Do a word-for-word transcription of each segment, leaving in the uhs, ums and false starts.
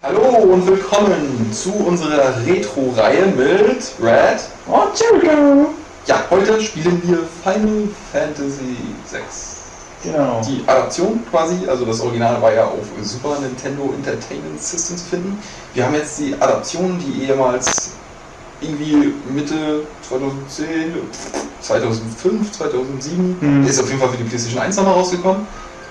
Hallo und willkommen zu unserer Retro-Reihe mit Red und Jericho. Ja, heute spielen wir Final Fantasy sechs. Genau. Die Adaption quasi, also das Original war ja auf Super Nintendo Entertainment System zu finden. Wir haben jetzt die Adaption, die ehemals irgendwie Mitte zweitausendzehn, zweitausendfünf, zweitausendsieben, hm. ist auf jeden Fall für die PlayStation eins nochmal rausgekommen.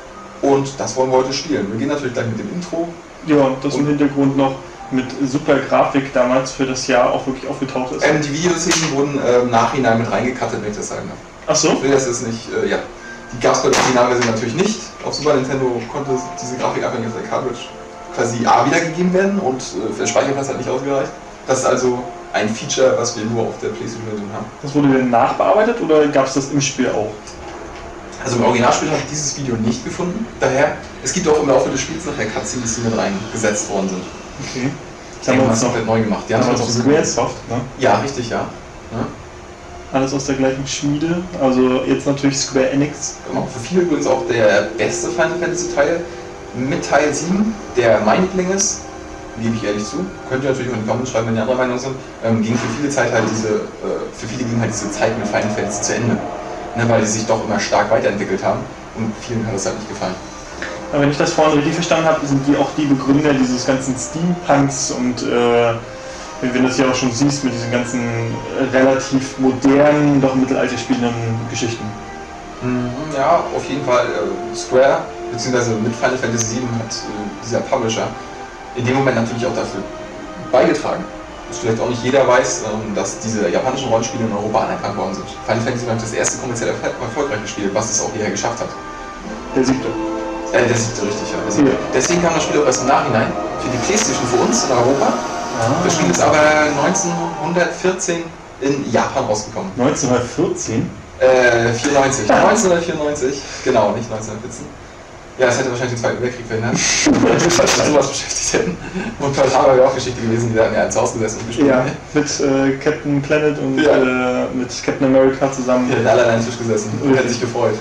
Und das wollen wir heute spielen. Wir gehen natürlich gleich mit dem Intro. Ja, das im Hintergrund noch mit super Grafik damals für das Jahr auch wirklich aufgetaucht ist. Ähm, die Videoszenen wurden äh, im Nachhinein mit reingekattet, wenn ich das sagen darf. Ach so? Ich will das jetzt nicht, äh, ja. Die gab es bei der Originalversion natürlich nicht. Auf Super Nintendo konnte diese Grafik einfach nicht auf der Cartridge quasi A wiedergegeben werden und äh, für Speicherplatz hat nicht ausgereicht. Das ist also ein Feature, was wir nur auf der PlayStation-Version haben. Das wurde denn nachbearbeitet oder gab es das im Spiel auch? Also im Originalspiel habe ich dieses Video nicht gefunden. Daher, es gibt auch im Laufe des Spiels nachher Cutscenes, die mit reingesetzt worden sind. Okay. Das haben wir uns komplett neu gemacht. Die haben das auch Squaresoft, ne? Ja, richtig, ja. ja. Alles aus der gleichen Schmiede, also jetzt natürlich Square Enix. Genau, für viele übrigens auch der beste Final Fantasy Teil mit Teil sieben, der mein Liebling ist, gebe ich ehrlich zu. Könnt ihr natürlich auch in die Comments schreiben, wenn ihr anderer Meinung sind. Ähm, ging für viele Zeit halt diese, äh, für viele ging halt diese Zeit mit Final Fantasy zu Ende. Ne, weil die sich doch immer stark weiterentwickelt haben und vielen hat das halt nicht gefallen. Aber wenn ich das vorhin richtig verstanden habe, sind die auch die Begründer dieses ganzen Steampunks und äh, wenn du das ja auch schon siehst mit diesen ganzen äh, relativ modernen, doch Mittelalter spielenden Geschichten. Mhm, ja, auf jeden Fall äh, Square, beziehungsweise mit Final Fantasy sieben hat äh, dieser Publisher in dem Moment natürlich auch dafür beigetragen, dass vielleicht auch nicht jeder weiß, ähm, dass diese japanischen Rollenspiele in Europa anerkannt worden sind. Final Fantasy war das erste kommerziell erfolgreiche Spiel, was es auch hierher geschafft hat. Der siebte. Äh, der siebte, richtig, ja. Also, ja. Deswegen kam das Spiel auch erst im Nachhinein für die PlayStation für uns in Europa. Ah. Das Spiel ist aber neunzehnhundertvierzehn in Japan rausgekommen. neunzehnhundertvierzehn? Äh, vierundneunzig. neunzehnhundertvierundneunzig, genau, nicht neunzehnhundertvierzehn. Ja, das hätte wahrscheinlich den Zweiten Weltkrieg verhindert. Wenn wir uns mit sowas beschäftigt hätten. Und Pearl Harbor wäre auch Geschichte gewesen, die da ja ins Haus gesessen und gespielt. Ja, mit äh, Captain Planet und ja. äh, mit Captain America zusammen. Die hätten alle an einem Tisch gesessen und ja. hätten sich gefreut.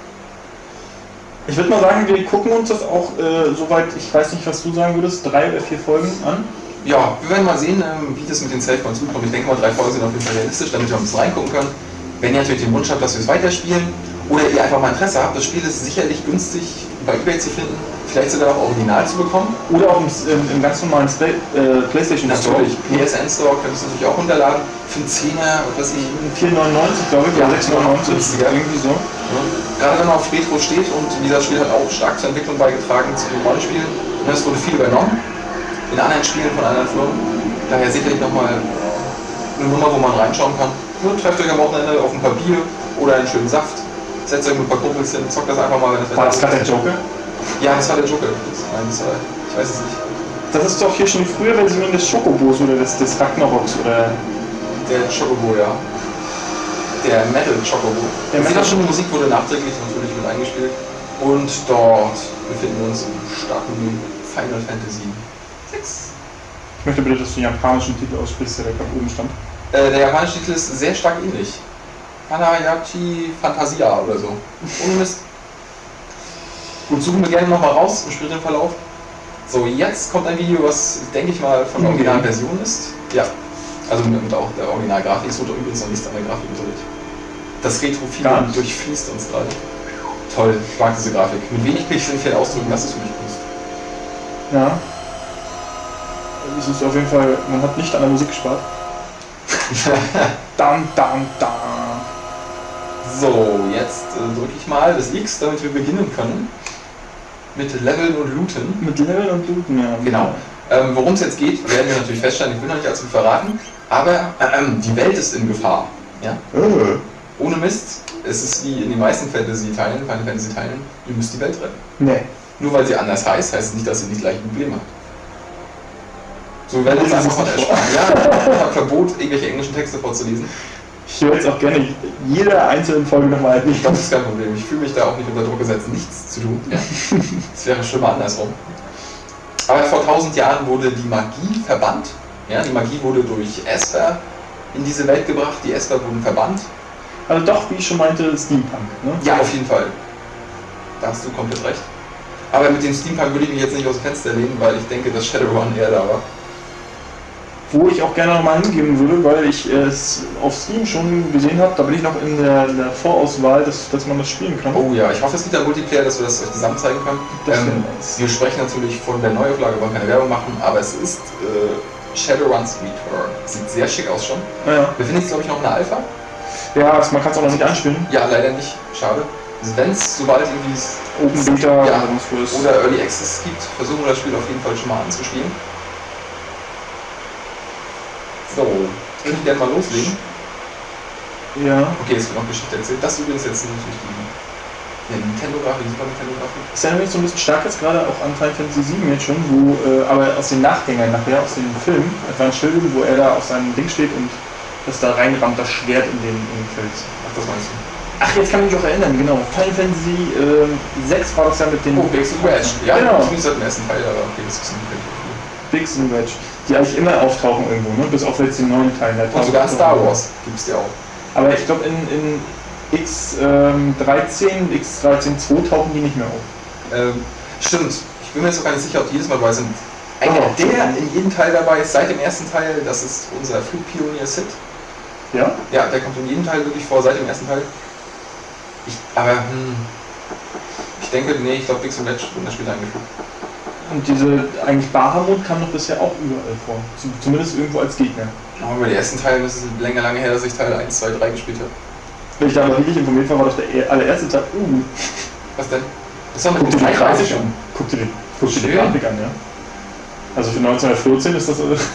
Ich würde mal sagen, wir gucken uns das auch äh, soweit, ich weiß nicht, was du sagen würdest, drei oder vier Folgen an. Ja, wir werden mal sehen, ähm, wie das mit den Save Points zukommt. Ich denke mal, drei Folgen sind auf jeden Fall realistisch, damit wir ein bisschen reingucken können. Wenn ihr natürlich den Wunsch habt, dass wir es weiterspielen, oder ihr einfach mal Interesse habt, das Spiel ist sicherlich günstig bei eBay zu finden, vielleicht sogar auch original zu bekommen. Oder auch im, im ganz normalen Play, äh, PlayStation Store. Natürlich, P S N Store könnt ihr es natürlich auch runterladen. Für einen Zehner, was weiß ich. vier neunundneunzig glaube ich, ja, oder sechs neunundneunzig, ja. irgendwie so. Ja. Gerade wenn man auf Retro steht und dieser Spiel hat auch stark zur Entwicklung beigetragen zu den Rollenspielen. Und es wurde viel übernommen in anderen Spielen von anderen Firmen. Daher sicherlich nochmal eine Nummer, wo man reinschauen kann. Nur trefft euch am Wochenende auf ein Papier oder einen schönen Saft. Setzt euch mit ein paar Kumpels hin, zockt das einfach mal. Wenn das war das gerade der Joker? Ja, das war der Joker. Nein, das war, ich weiß es nicht. Das ist doch hier schon die frühe Version des Chocobos oder des, des Ragnaroks oder... Der Chocobo, ja. Der Metal Chocobo. Der Metal schon Musik wurde nachträglich natürlich mit eingespielt. Und dort befinden wir uns im starken Final Fantasy sechs. Ich möchte bitte, dass du den japanischen Titel aussprichst, der gerade oben stand. Äh, der japanische Titel ist sehr stark ähnlich. Hanayachi Fantasia oder so. Ohne Mist. Gut, suchen wir gerne nochmal raus im späteren Verlauf. So, jetzt kommt ein Video, was, denke ich mal, von der originalen Version ist. Ja, also mit, mit auch der Originalgrafik. Es wurde übrigens noch nichts an der Grafik betont. Das Retro-Feeling durchfließt uns gerade. Toll, ich mag diese Grafik. Mit wenig Pixeln viel ausdrücken, das ist wirklich Kunst. Ja. Es ist auf jeden Fall, man hat nicht an der Musik gespart. Dam, dam, dam. So, jetzt äh, drücke ich mal das X, damit wir beginnen können. Mit Leveln und Looten. Mit Leveln und Looten, ja. Genau. Ähm, Worum es jetzt geht, werden wir natürlich feststellen. Ich will noch nicht allzu viel verraten. Aber äh, äh, die Welt ist in Gefahr. Ja? Äh. Ohne Mist. Es ist wie in den meisten Fantasy-Teilen, Final Fantasy-Teilen, ihr müsst die Welt retten. Nee. Nur weil sie anders heißt, heißt es nicht, dass sie nicht gleiche Probleme hat. So, wir werden uns einfach mal ersparen. Ja, ich habe Verbot, irgendwelche englischen Texte vorzulesen. Ich höre jetzt auch gerne jede einzelne Folge nochmal halt nicht. Das ist kein Problem. Ich fühle mich da auch nicht unter Druck gesetzt, nichts zu tun. Ja. Es wäre schlimmer andersrum. Aber vor tausend Jahren wurde die Magie verbannt. Ja, die Magie wurde durch Esper in diese Welt gebracht. Die Esper wurden verbannt. Also doch, wie ich schon meinte, Steampunk. Ne? Ja, auf jeden Fall. Da hast du komplett recht. Aber mit dem Steampunk würde ich mich jetzt nicht aus dem Fenster lehnen, weil ich denke, dass Shadowrun eher da war. Wo ich auch gerne nochmal hingeben würde, weil ich es auf Steam schon gesehen habe, da bin ich noch in der, in der Vorauswahl, dass, dass man das spielen kann. Oh ja, ich hoffe, es gibt ein Multiplayer, dass wir das euch zusammen zeigen können. Ähm, wir sprechen natürlich von der Neuauflage, wollen keine Werbung machen, aber es ist äh, Shadowrun's Return. Sieht sehr schick aus schon. Ja. Befindet sich, glaube ich, noch in der Alpha. Ja, also man kann es auch noch nicht anspielen. Ja, leider nicht. Schade. Wenn es sobald irgendwie Open Beta ja, oder, oder Early Access gibt, versuchen wir das Spiel auf jeden Fall schon mal anzuspielen. So, würde ich gerne mal loslegen. Ja. Okay, es wird noch Geschichte erzählt. Das übrigens jetzt natürlich die, die Nintendo-Grafik, die Super Nintendo-Grafik. Das erinnert mich so ein bisschen stark jetzt gerade auch an Final Fantasy sieben jetzt schon, wo, äh, aber aus den Nachgängern nachher, aus dem Film, Advanced Children, wo er da auf seinem Ding steht und das da reinrammt, das Schwert in den, in den Fels. Ach, das meinst du? Ach, jetzt kann ich mich auch erinnern, genau. Final Fantasy ähm, sechs war das ja mit den... Oh, Bigs and Wedge. Ja, genau. Zumindest seit dem ersten Teil, aber okay, das ist ein Bigs and Wedge. Die eigentlich immer auftauchen irgendwo, ne? Bis auf jetzt den neuen Teil. Und sogar in Star Wars gibt es die auch. Aber ich glaube in, in X dreizehn, X dreizehn zwei tauchen die nicht mehr auf. Ähm, stimmt. Ich bin mir jetzt auch gar nicht sicher, ob die jedes Mal dabei sind. Einer, Oh. der in jedem Teil dabei ist, seit dem ersten Teil, das ist unser Flugpionier Sid. Ja? Ja, der kommt in jedem Teil wirklich vor, seit dem ersten Teil. Ich, aber, hm, ich denke, nee, ich glaube, Bix und Wedge wurden da später eingefügt. Und diese, eigentlich Bahamut kam doch bisher auch überall vor. Zum- Zumindest irgendwo als Gegner. Aber bei den ersten Teilen, das ist länger, lange her, dass ich Teil eins, zwei, drei gespielt habe. Wenn ich da mal richtig informiert war, war das der e- allererste Teil. Uh, Was denn? Das war mit guck dir dem die Grafik schon. an. Guck dir die, guck dir die Schön. Grafik an, ja. Also für neunzehnhundertvierzehn ist das... Äh,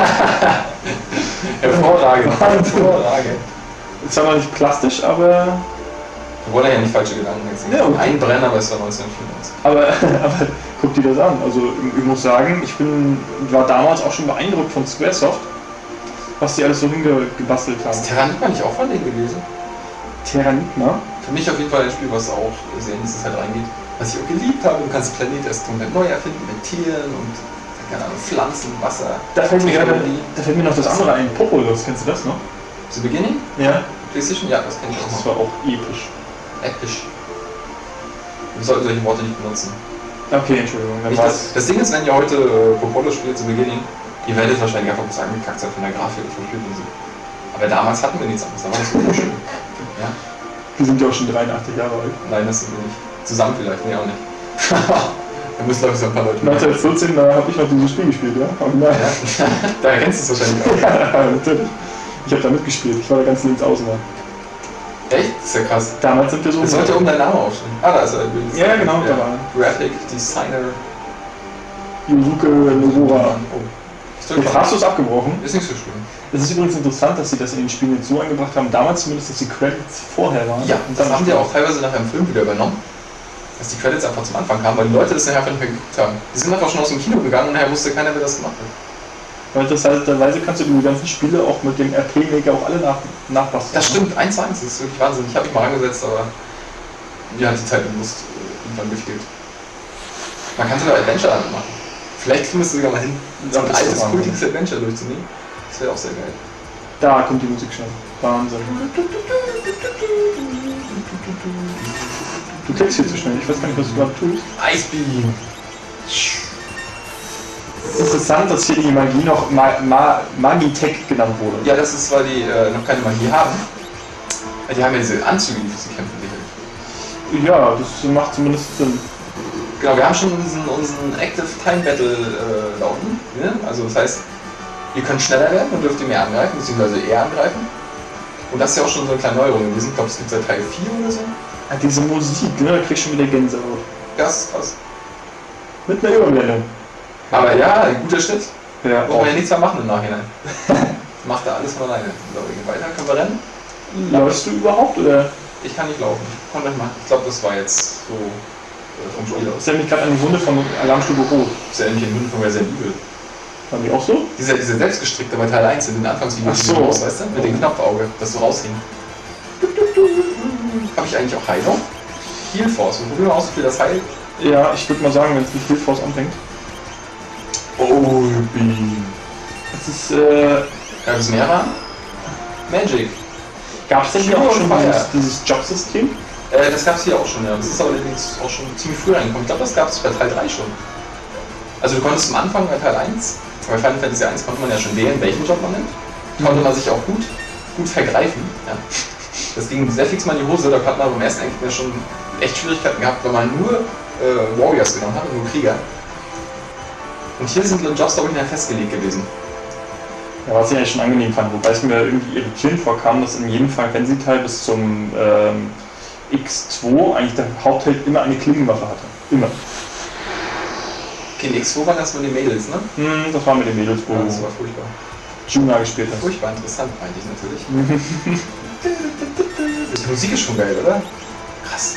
Hervorragend. Wahnsinn. Hervorragend. ist zwar noch nicht plastisch, aber... Wir wollen ja nicht falsche Gedanken jetzt Ja, okay. einbrennen, aber es war neunzehnhundertvierundneunzig. Aber, aber guck dir das an. Also ich muss sagen, ich bin, war damals auch schon beeindruckt von Squaresoft, was die alles so hingebastelt haben. Ist Terranigma nicht auch von denen gewesen? Terranigma? Für mich auf jeden Fall ein Spiel, was auch sehr in diese Zeit reingeht. Was ich auch geliebt habe, du kannst den Planet erst komplett neu erfinden mit Tieren und keine Ahnung, Pflanzen, Wasser. Da fällt mir gerade, Technologie. da fällt mir noch das andere ein. Populous, kennst du das noch? The Beginning? Ja. PlayStation? Ja, das kenne ich auch Das noch. war auch episch. Episch. Wir sollten solche Worte nicht benutzen. Okay, Entschuldigung. Dann Nicht, war's. das, das Ding ist, wenn ihr heute äh, Popolo spielt, zu Beginning, ihr werdet wahrscheinlich einfach was angekackt sein von der Grafik und vom Spiel und so. Aber damals hatten wir nichts anderes, da war das so schön. Ja? Wir sind ja auch schon dreiundachtzig Jahre alt. Nein, das sind wir nicht. Zusammen vielleicht, nee, auch nicht. Da müssen glaube ich so ein paar Leute. neunzehnhundertvierzehn, da habe ich noch dieses Spiel gespielt, ja? Aber nein. Ja? Da erkennst du es wahrscheinlich auch. Ja, natürlich. Ich habe da mitgespielt. Ich war da ganz links außen. Echt? Das ist ja krass. Damals sind wir so... Es sollte oben dein Name aufstehen. Ah, da ist er übrigens. Ja, genau, da war Graphic Designer. Yusuke Nomura. Oh. Ich Jetzt hast du es abgebrochen. Ist nicht so schlimm. Es ist übrigens interessant, dass sie das in den Spielen jetzt so angebracht haben, damals zumindest, dass die Credits vorher waren. Ja, und das dann haben die auch teilweise nachher im Film wieder übernommen. Dass die Credits einfach zum Anfang kamen, weil die Leute das nachher einfach nicht mehr geguckt haben. Die sind einfach schon aus dem Kino gegangen und nachher wusste keiner, wer das gemacht hat. Weil interessanterweise kannst du die ganzen Spiele auch mit dem R P-Maker auch alle nach, nachbasteln. Das stimmt, eins zu eins, das ist wirklich Wahnsinn. Ich habe mich mal angesetzt, aber mir hat die Zeit bewusst äh, irgendwann gefehlt. Man kann sogar Adventure damit machen. Vielleicht kriegen wir es sogar mal hin, so ein das ist altes, Wahnsinn. kultiges Adventure durchzunehmen. Das wäre auch sehr geil. Da kommt die Musik schon. Wahnsinn. Du klickst hier zu schnell. Ich weiß gar nicht, was du gerade tust. Icebeam! Interessant, dass hier die Magie noch Ma Ma Magitech genannt wurde. Ja, das ist, weil die äh, noch keine Magie haben. Die haben ja diese Anzüge, die für sie kämpfen, sicherlich. Ja, das macht zumindest Sinn. Genau, wir haben schon unseren, unseren Active Time Battle äh, laufen. Ne? Also das heißt, ihr könnt schneller werden und dürft ihr mehr angreifen, beziehungsweise eher angreifen. Und das ist ja auch schon so eine kleine Neuerung gewesen. Ich glaube, es gibt seit Teil vier oder so. Ah, diese Musik, ne? Da krieg ich schon wieder Gänsehaut. Das ist krass. Mit einer Überblendung. Aber ja, ein guter Schritt. Ja, Muss man ja nichts mehr machen im Nachhinein. Macht er alles von alleine. So, wir gehen weiter. Können wir rennen? Läufst du überhaupt, oder? Ich kann nicht laufen. Kommt euch mal. Ich glaube, das war jetzt so äh, vom Spiel aus. Das erinnert mich gerade an die Wunde von Alarmstufe Rot. Das ist ja ähnlich im Grunde von Resident Evil. Waren die auch so? Dieser, dieser selbstgestrickte bei Teil eins in den Anfangsvideos, Ach so. die raus, weißt du? Mit dem Knopfauge, das so raushing. Habe ich eigentlich auch Heilung? Heal Force. Wir probieren mal aus, wie viel das heilt. Ja, ich würde mal sagen, wenn es mit Heal Force anfängt. Oh, Beam. Das ist, äh... Gab es mehr waren? Magic. Gab es denn hier Pure auch schon Fire. dieses, dieses Jobsystem? Äh, das gab es hier auch schon, ja. Das ist aber allerdings auch schon ziemlich früh reingekommen. Ich glaube, das gab es bei Teil drei schon. Also du konntest am Anfang bei Teil eins, bei Final Fantasy eins konnte man ja schon wählen, welchen Job man nimmt. Konnte man sich auch gut, gut vergreifen. Ja. Das ging sehr fix mal in die Hose, da hat man beim ersten Endgegner schon echt Schwierigkeiten gehabt, weil man nur äh, Warriors genommen hat, nur Krieger. Und hier sind die Jobs, glaube ich, nicht festgelegt gewesen. Ja, was ich eigentlich schon angenehm fand, wobei es mir irgendwie irritierend vorkam, dass in jedem Final Fantasy Teil bis zum ähm, X zwei eigentlich der Hauptheld immer eine Klingenwaffe hatte. Immer. Okay, in X zwei waren das mit den Mädels, ne? Hm, das war mit den Mädels, wo ja, das war furchtbar. Juna gespielt hat. Furchtbar interessant, meinte ich natürlich. Die Musik ist schon geil, oder? Krass.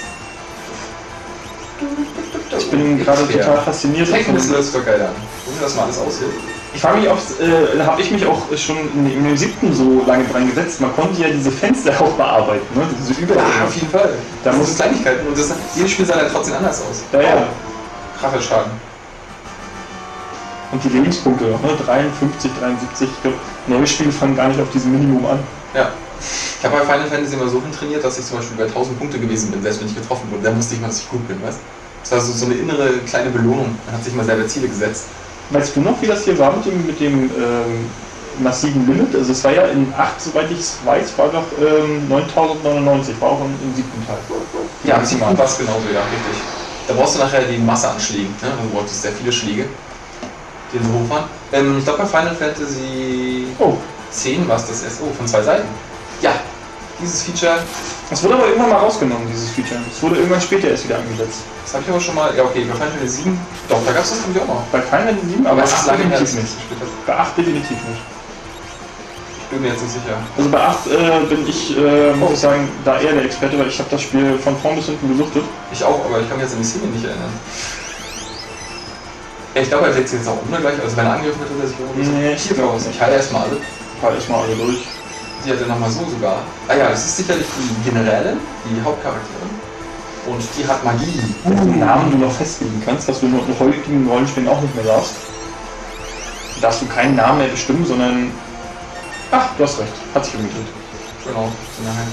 Ich bin gerade total fasziniert. Technisch läuft doch geil an. Gucken wir das mal alles aussieht. Ich frage mich, ob äh, da habe ich mich auch schon in, in dem siebten so lange dran gesetzt. Man konnte ja diese Fenster auch bearbeiten, ne? Diese Übergänge. Ja, auf jeden Fall. Da das muss sind Kleinigkeiten und das, jedes Spiel sah dann trotzdem anders aus. Ja, ja. Krachelschaden. Und die Lebenspunkte noch, ne? dreiundfünfzig, dreiundsiebzig. Ich glaube, neue Spiele fangen gar nicht auf diesem Minimum an. Ja. Ich habe bei Final Fantasy immer so hin trainiert, dass ich zum Beispiel bei tausend Punkte gewesen bin, selbst wenn ich getroffen wurde. Da wusste ich mal, dass ich gut bin, weißt du? Das war so, so eine innere kleine Belohnung. Man hat sich mal selber Ziele gesetzt. Weißt du noch, wie das hier war mit dem, mit dem ähm, massiven Limit? Also es war ja in acht, soweit ich es weiß, war doch ähm, neuntausendneunundneunzig, war auch im, im siebten Teil. Ja, im siebten war es genauso, ja, richtig. Da brauchst du nachher die Masse an Schlägen, ne? Also du brauchst sehr viele Schläge, die so hoch waren. Ähm, ich glaube bei Final Fantasy oh. zehn war es das erste, oh, von zwei Seiten. Ja, dieses Feature. Das wurde aber irgendwann mal rausgenommen, dieses Feature. Es wurde irgendwann später erst wieder angesetzt. Das habe ich aber schon mal, ja okay, bei Final Fantasy sieben, doch, da gab es das glaube ich auch noch. Bei Final Fantasy sieben, aber, aber es ist lange definitiv nicht. Bei acht definitiv nicht. Ich bin mir jetzt nicht sicher. Also bei acht äh, bin ich, äh, muss oh. ich sagen, da eher der Experte, weil ich habe das Spiel von vorn bis hinten gesuchtet. Ich auch, aber ich kann mich jetzt an die Szene nicht erinnern. Ja, ich glaube, er setzt jetzt auch um gleich, also wenn er angegriffen wird, hat er sich irgendwie nee, so hier raus. Ich halte erstmal alle. Ich halte erstmal alle durch. Die hat er nochmal so sogar. Ah ja, das ist sicherlich die Generälin, die Hauptcharakterin. Und die hat Magie. Dessen Namen du noch festlegen kannst, dass du in heutigen Rollenspielen auch nicht mehr darfst. Da darfst du keinen Namen mehr bestimmen, sondern... Ach, du hast recht. Hat sich umgedreht. Genau, so nachher.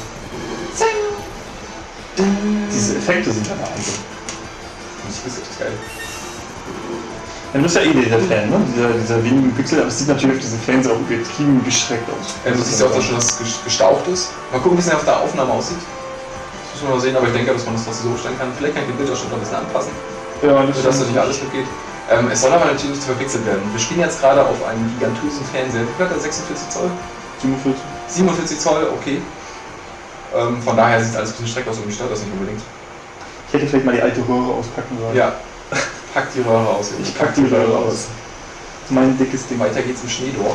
Diese Effekte sind ja der Wahnsinn. Das ist richtig geil. Ja, du bist ja eh der Fan, ne? Dieser, dieser wenigen Pixel, aber es sieht natürlich auf diese Fans auch übertrieben gestreckt aus. Ja, du siehst ja auch, dass schon das gestaucht ist. Mal gucken, wie es auf der Aufnahme aussieht. Das muss man mal sehen, aber ich denke, dass man das trotzdem so stellen kann. Vielleicht kann ich den Bildausschnitt noch ein bisschen anpassen. Ja, das dass natürlich alles mitgeht. Ähm, es soll aber natürlich nicht verpixelt werden. Wir spielen jetzt gerade auf einem gigantösen Fernseher. Wie viel hat der? sechsundvierzig Zoll? siebenundvierzig. siebenundvierzig Zoll, okay. Ähm, von daher sieht alles ein bisschen streckt aus und mich stört das nicht unbedingt. Ich hätte vielleicht mal die alte Röhre auspacken sollen. Ja. Pack die Röhre aus. Ich pack die Röhre aus. Das ist mein dickes Ding. Weiter geht's im Schneedorf.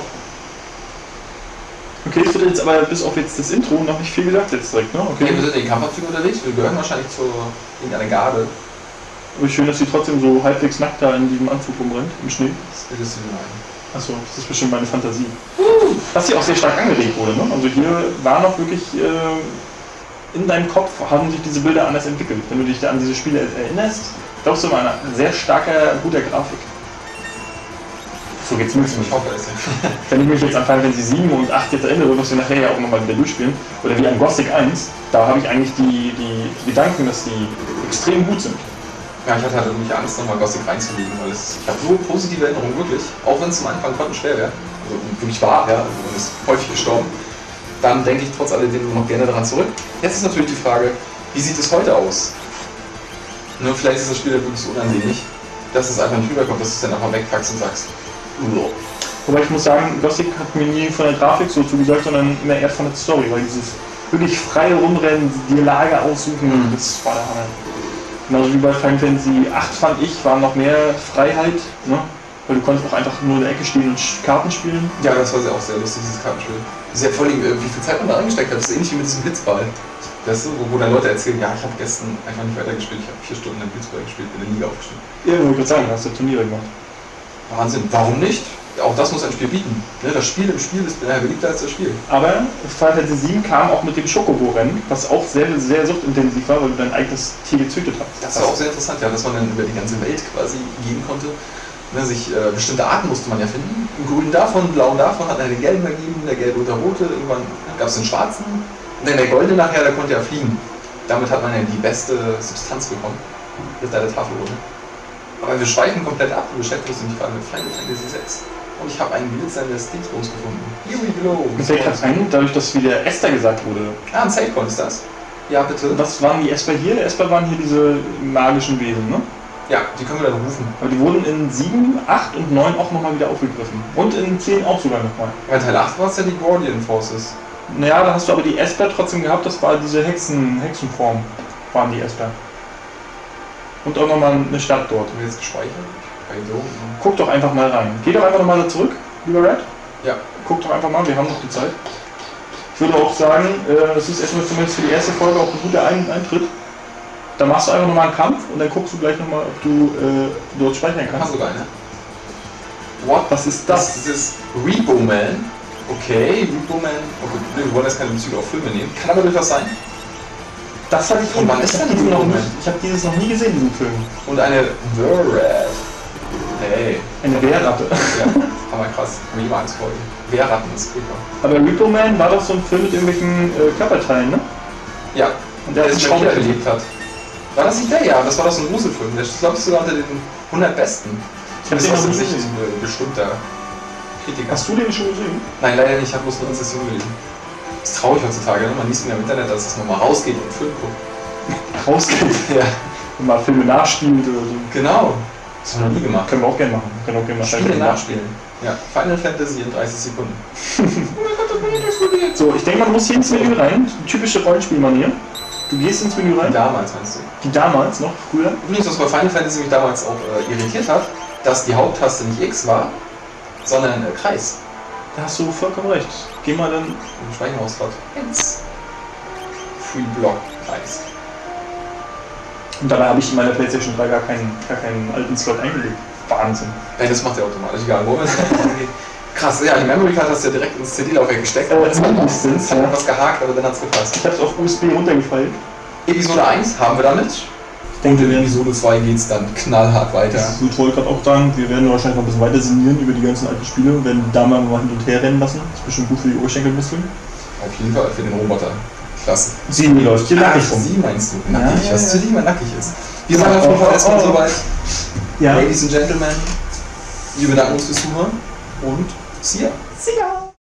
Okay, es wird jetzt aber bis auf jetzt das Intro noch nicht viel gesagt jetzt direkt, ne? Okay. Okay, wir sind in den Kampfanzügen unterwegs, wir gehören wahrscheinlich zur irgendeiner Garde. Aber schön, dass sie trotzdem so halbwegs nackt da in diesem Anzug rumrennt, im Schnee. Das bildest du dir ein. Achso, das ist bestimmt meine Fantasie. Was hier auch sehr stark angeregt wurde, ne? Also hier war noch wirklich, äh, in deinem Kopf haben sich diese Bilder anders entwickelt. Wenn du dich da an diese Spiele erinnerst, glaubst du mal an eine sehr starker, guter Grafik. So geht's mir. Ich hoffe es. Wenn ich mich jetzt an Final Fantasy sieben und acht jetzt erinnere, was wir nachher ja auch nochmal wieder durchspielen, oder wie an Gothic eins, da habe ich eigentlich die, die Gedanken, dass die extrem gut sind. Ja, ich hatte halt irgendwie Angst, nochmal Gothic reinzulegen, weil es, ich habe so positive Erinnerungen, wirklich. Auch wenn es zum Anfang schwer wäre, also wirklich war, ja, und ist häufig gestorben. Dann denke ich trotz alledem noch gerne daran zurück. Jetzt ist natürlich die Frage, wie sieht es heute aus? Ne, vielleicht ist das Spiel wirklich so unansehnlich, dass es einfach nicht rüberkommt, dass du es dann einfach wegpackst und sagst, Uah. Wobei ich muss sagen, Gothic hat mir nie von der Grafik so zugesagt, sondern immer eher von der Story, weil dieses wirklich freie Rumrennen, die Lager aussuchen, mhm. das war der Hammer. Genauso wie bei Final Fantasy acht fand ich, war noch mehr Freiheit, ne? Weil du konntest auch einfach nur in der Ecke stehen und Karten spielen. Ja, das war auch sehr lustig, dieses Kartenspiel. Das ist ja voll, wie viel Zeit man da reingesteckt hat, das ist ähnlich wie mit diesem Blitzball. Weißt du, wo, wo dann Leute erzählen, ja, ich habe gestern einfach nicht weitergespielt, ich habe vier Stunden im Blitzball gespielt, bin in der Liga aufgestiegen. Ja, wollte ich gerade sagen, hast du Turniere gemacht. Wahnsinn, warum nicht? Auch das muss ein Spiel bieten. Das Spiel im Spiel ist beliebter als das Spiel. Aber Final Fantasy sieben kam auch mit dem Schokobo-Rennen, was auch sehr, sehr suchtintensiv war, weil du dein eigenes Tier gezüchtet hast. Das war auch sehr interessant, ja, dass man dann über die ganze Welt quasi gehen konnte. Ne, sich, äh, bestimmte Arten musste man ja finden. Einen grünen davon, einen blauen davon, hat er den gelben ergeben, der gelbe und der rote. Irgendwann gab es den schwarzen. Und dann der goldene nachher, der konnte ja fliegen. damit hat man ja die beste Substanz bekommen. Mit deiner Tafelrunde. Aber wir schweifen komplett ab und beschäftigen uns nämlich gerade mit Final Fantasy sechs. Und ich habe ein glitzerndes Dingsbums gefunden. Here we go! Mir fällt gerade ein, dadurch, dass wieder Esther gesagt wurde. Ah, ein Savepoint ist das. Ja, bitte. Was waren die Esper hier? Esper waren hier diese magischen Wesen, ne? Ja, die können wir dann rufen. Aber die wurden in sieben, acht und neun auch nochmal wieder aufgegriffen. Und in zehn auch sogar nochmal. Bei Teil acht war es ja die Guardian Forces. Naja, da hast du aber die Esper trotzdem gehabt, das war diese Hexen, Hexenform, waren die Esper. Und auch nochmal eine Stadt dort. Haben wir jetzt gespeichert? Bei so. Guck doch einfach mal rein. Geh doch einfach nochmal da zurück, lieber Red. Ja. Guck doch einfach mal, wir haben noch die Zeit. Ich würde auch sagen, äh, das ist erstmal zumindest für die erste Folge auch ein guter ein Eintritt. Da machst du einfach nochmal einen Kampf und dann guckst du gleich nochmal, ob du äh, dort speichern kannst. Kann sogar, ne? What? Was ist das? Das ist Repo Man. Okay, Repo Man. Oh gut, wir wollen jetzt keine Bezüge auf Filme nehmen. Kann aber durchaus sein. Das habe ich Und wann ist ich hab denn diesen noch Repo nicht, Man? Ich habe dieses noch nie gesehen, diesen Film. Und eine Verrat. Hey. Eine Wehrratte. Ja, aber krass. Hab ich immer Angst vor. Wehrratten ist furchtbar. Aber Repo Man war doch so ein Film mit irgendwelchen äh, Körperteilen, ne? Ja. Und der Der ist sich Traum wiederbelebt hat. War das nicht der? Ja, das war doch so ein Gruselfilm. Der ist, glaube ich, sogar unter den hundert besten. Ich habe Das den ist aus noch der nie Sicht gesehen. äh, bestimmter Kritiker. Hast du den schon gesehen? Nein, leider nicht. Ich habe bloß eine Rezession gelesen. Das ist traurig heutzutage. Ne? Man liest ja im Internet, dass es nochmal rausgeht und Film guckt. Rausgeht. Ja, Und mal Filme nachspielt oder so. genau. Das haben wir noch nie gemacht. Können wir auch gerne machen. Können auch gerne mal Spiele nachspielen. Ja, Final Fantasy in dreißig Sekunden. So, ich denke, man muss hier ins Menü rein. Typische Rollenspielmanier. Du gehst ins Menü rein. Damals meinst du? Die damals noch, früher. Übrigens, was bei Final Fantasy mich damals auch äh, irritiert hat, dass die Haupttaste nicht X war, sondern äh, Kreis. Da hast du vollkommen recht. Geh mal dann. Im Speicherungsslot. eins. Free Block Kreis. Und dabei habe ich in meiner PlayStation drei gar keinen, gar keinen alten Slot eingelegt. Wahnsinn. Ja, das macht er automatisch, egal wo wir es angeht. Krass, ja, die Memory Card hast du ja direkt ins C D-Laufwerk gesteckt. Äh, Jetzt hat mindestens, hat ja. was gehakt, aber dann hat's gepasst. Ich habe es auf U S B runtergefeilt. Episode eins haben wir damit. Und in Episode zwei geht's dann knallhart weiter. Das wollte ich gerade auch sagen, wir werden wahrscheinlich noch ein bisschen weiter sinnieren über die ganzen alten Spiele und werden da mal hin und her rennen lassen. Das ist bestimmt gut für die Oberschenkelmuskeln. Auf jeden Fall für den Roboter. Klasse. Sie läuft hier nackig rum. Sie meinst du? Ja, Nackig, ja, was ja. für dich immer nackig ist. Wir sagen auf jeden Fall erstmal oh, oh. soweit. Ja. Ladies and Gentlemen, wir bedanken uns fürs Zuhören und see ya. See ya.